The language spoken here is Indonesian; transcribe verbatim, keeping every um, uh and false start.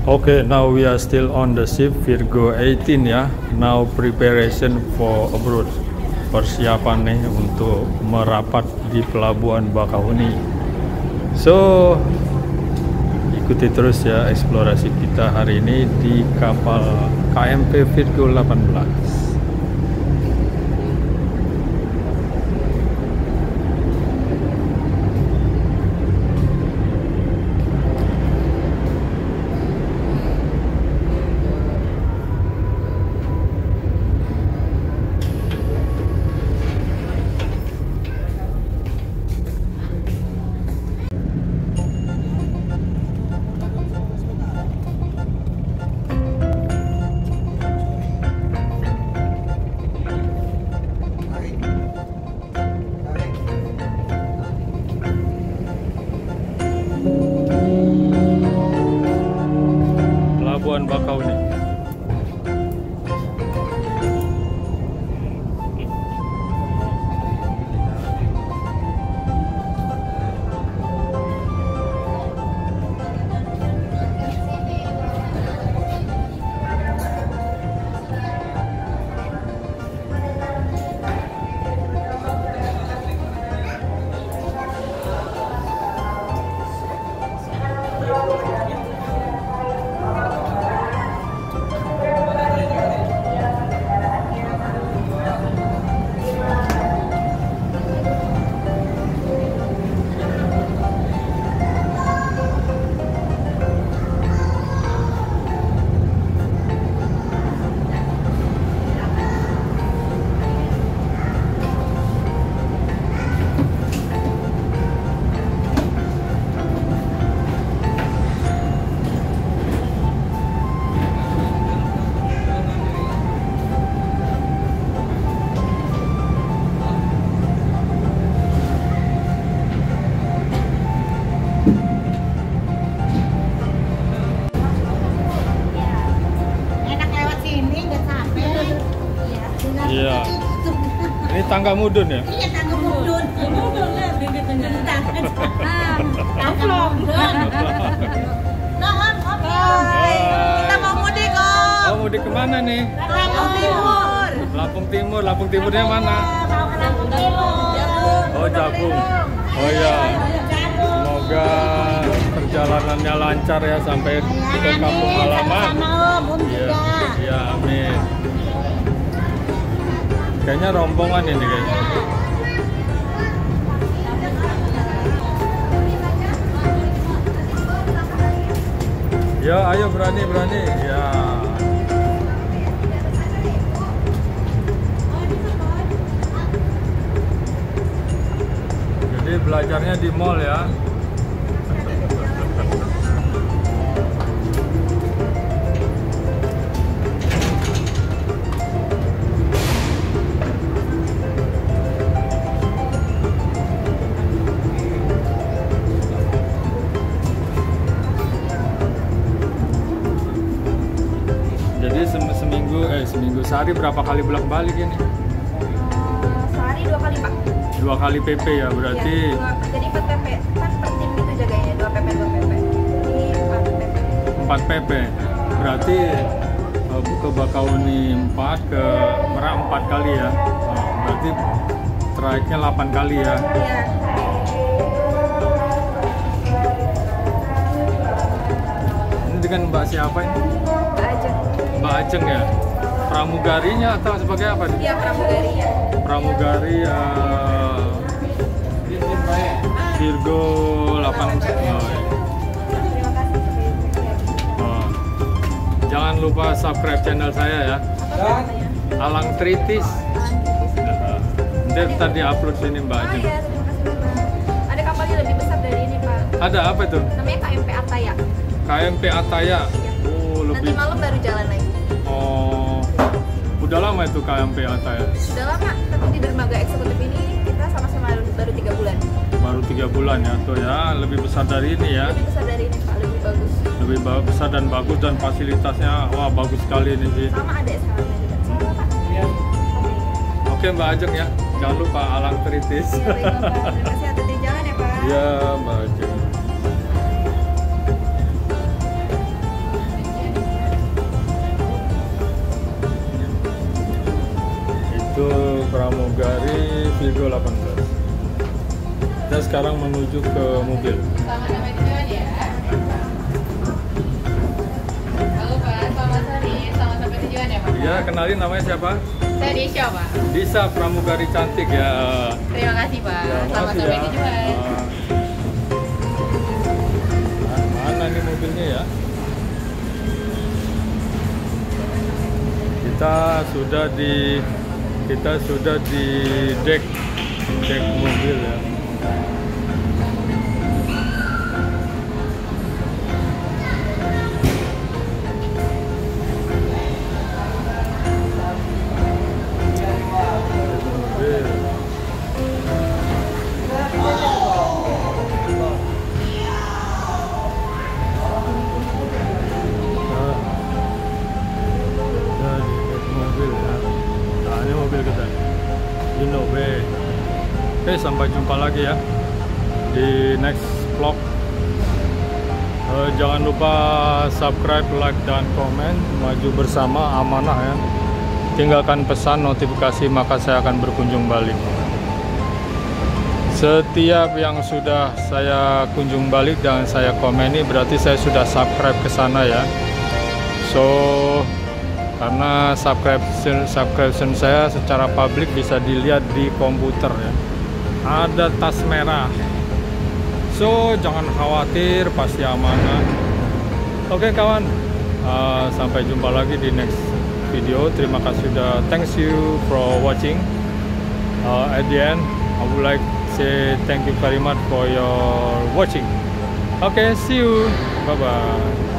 Okay, now we are still on the ship Virgo eighteen ya. Now preparation for abroad. Persiapan nih untuk merapat di Pelabuhan Bakahuni. So, ikuti terus ya eksplorasi kita hari ini di kapal K M P Virgo delapan belas. Pelabuhan Bakahuni. Iya. Ini tangga mudun ya? Iya, tangga mudun. Mudun lah, bibit tangga. Ah, tangga mudun. Nuhun, Om. Kita mau mudik, Om. Oh, mudik kemana nih? Lampung Timur. Lampung Timur. Lampung Timurnya mana? Mau ke Lampung Timur. Oh, Jabung. Oh iya. Semoga perjalanannya lancar ya sampai ke kampung halaman. Iya, iya, amin. Kayaknya rombongan ini kayaknya. Ya, ayo berani berani. Ya. Jadi belajarnya di mall ya. Seminggu, eh seminggu sehari berapa kali bolak balik ini? Uh, sehari dua kali Pak. Dua kali P P ya berarti. Iya, dua, jadi empat P P kan per tim gitu jaganya dua P P dua P P. Jadi empat P P. Empat P P. Berarti uh, ke Bakahuni empat, ke Merak empat kali ya. Oh, berarti traiknya delapan kali ya. Iya. Ini dengan Mbak siapa ini? Mbak Ajeng. Mbak Ajeng ya. Pramugarinya atau sebagai apa nih? Iya, pramugarinya. Pramugari uh, Virgo delapan belas. Oh, ya. Terima kasih. Oh. Jangan lupa subscribe channel saya ya. Alang Tritis. Nanti tadi upload sini Mbak Ah, Ajeng. iya, terima kasih Bapak. Ada kapalnya lebih besar dari ini Pak. Ada apa itu? Namanya K M P Ataya. K M P Ataya. Oh, Nanti lebih. malam baru jalan lagi. Oh. Udah lama itu K M P Ataya? Sudah lama, tapi di dermaga eksekutif ini kita sama-sama baru tiga bulan. Baru tiga bulan ya tuh ya, lebih besar dari ini ya. Lebih besar dari ini Pak, lebih bagus. Lebih ba- besar dan bagus dan fasilitasnya wah bagus sekali ini sih. Sama ada S H M-nya juga. Sama Pak. Iya. Oke Mbak Ajeng ya, jangan lupa Alang Tritis. Iya, baik Bapak. Terima kasih atas di jalan ya Pak. Iya Mbak Ajeng. Pramugari Virgo delapan belas. Kita sekarang menuju ke mobil. Selamat sampai tujuan ya. Halo Pak, selamat sore. Selamat sampai tujuan ya Pak. Ya, kenalin namanya siapa? Saya Desya Pak. Disa Pramugari cantik ya. Terima kasih Pak. Ya, Selamat makasih sampai ya. tujuan. Nah, mana nih mobilnya ya? Kita sudah di kita sudah di dek dek mobil ya. Oke, sampai jumpa lagi ya di next vlog. Uh, jangan lupa subscribe, like, dan komen. Maju bersama, amanah ya. Tinggalkan pesan notifikasi, maka saya akan berkunjung balik. Setiap yang sudah saya kunjung balik dan saya komeni, berarti saya sudah subscribe ke sana ya. So karena subscription subscription saya secara publik bisa dilihat di komputer ya. Ada tas merah, so jangan khawatir, pasti amanah. Oke kawan, uh, sampai jumpa lagi di next video. Terima kasih sudah, thanks you for watching. Uh, at the end I would like to say thank you very much for your watching. Okay, see you, bye bye.